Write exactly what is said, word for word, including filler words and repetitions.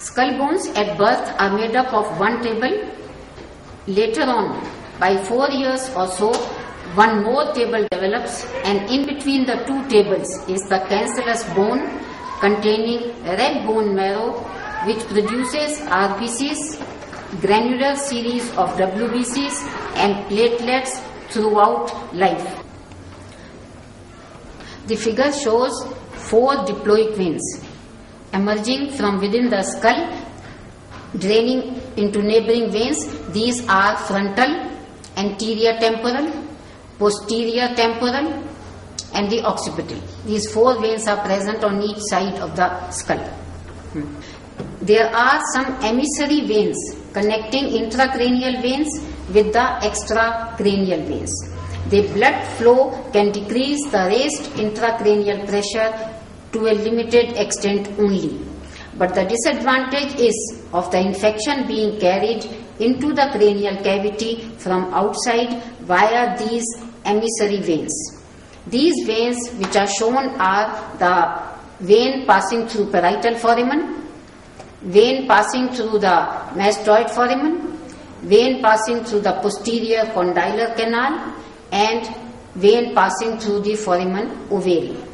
Skull bones at birth are made up of one table. Later on, by four years or so, one more table develops, and in between the two tables is the cancellous bone containing red bone marrow, which produces R B Cs, granular series of W B Cs and platelets throughout life. The figure shows four diploid veins emerging from within the skull, draining into neighboring veins. These are frontal, anterior temporal, posterior temporal and the occipital. These four veins are present on each side of the skull. Hmm. There are some emissary veins connecting intracranial veins with the extracranial veins. The blood flow can decrease the raised intracranial pressure to a limited extent only. But the disadvantage is of the infection being carried into the cranial cavity from outside via these emissary veins. These veins which are shown are the vein passing through parietal foramen, vein passing through the mastoid foramen, vein passing through the posterior condylar canal and vein passing through the foramen ovale.